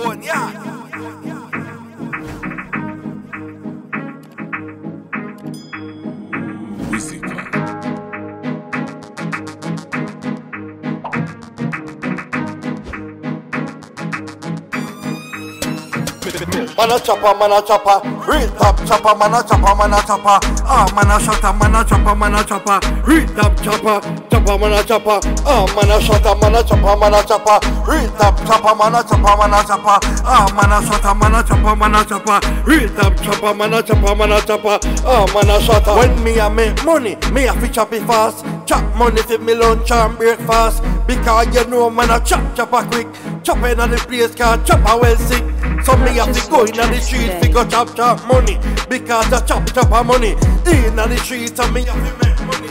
One yard. Man a chopper, real top chopper, man a chopper, ah man a shutter, man a chopper, real top chopper, man a chopper, ah man a shutter, man a chopper, real top chopper, man a chopper, ah man a shutter, man a chopper, real top chopper, man a chopper, ah man a shutter. When me a make money, me a fi chop it fast, chop money for me lunch and breakfast, because you know man a chopper quick, chop inna the place 'cause chopper well sick. So me have to go inna the street fi go chop money, because the chopper money inna the street, so me have to make money.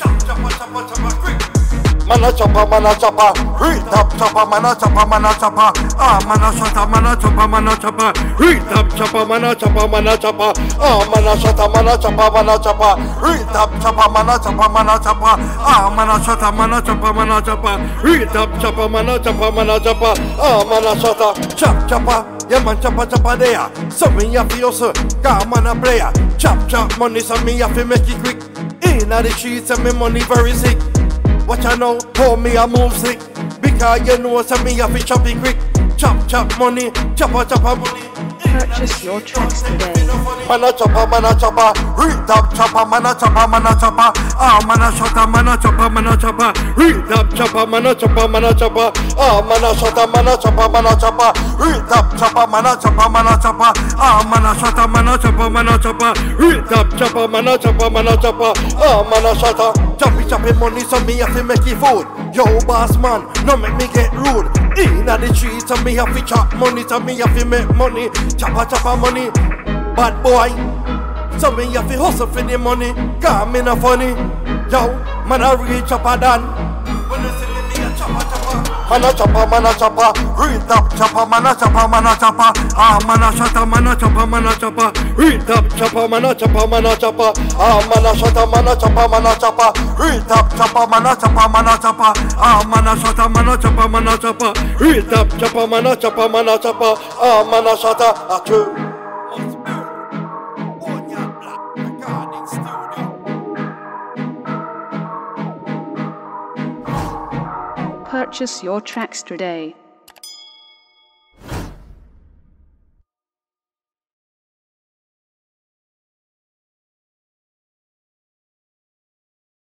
Chopper quick. Man a chopper, real top chopper, man a chopper, ah man a shutter, man a chopper, real top chopper, man a chopper, ah man a shutter, man a chopper, real top chopper, man a chopper, ah man a shutter, man a chopper, real top chopper, man a chopper, ah man a shutter. Chopper, yeah man chopper there, so me have to hustle, 'cause man a player. Chop money, so me have to make it quick. Inna the streets and me money very sick. Watch I know how me a move sick, because you know so me a fi chop it quick. Chop money, chopper money. Purchase your tracks today. Man a chopper, real top chopper, man a chopper, ah man a shutter, man a chopper, real top chopper, man a chopper, ah man a shutter, man a chopper, real top chopper, man a chopper, ah man a shutter, man a chopper, real top chopper, man a chopper, ah man a shutter. Choppy money, so me have to make it food. Yo boss man, no make me get rude. Inna the streets, so me have to chop money, so me have to make money. Chopper money, bad boy. So me have to hustle for the money, 'cause me no funny. Yo, man a real chopper done. When you see me a chopper. Man a chopper, real top chopper, man a chopper, ah man a shutter, man a chopper, real top chopper, man a chopper, ah man a shutter, man a chopper, real top chopper, man a chopper, ah man a shutter, man a chopper, real top chopper, man a chopper, ah man a shutter. A true. Purchase your tracks today.